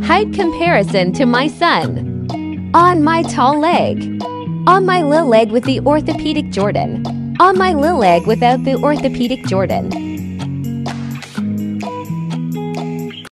Height comparison to my son. On my tall leg. On my little leg with the orthopedic Jordan. On my little leg without the orthopedic Jordan.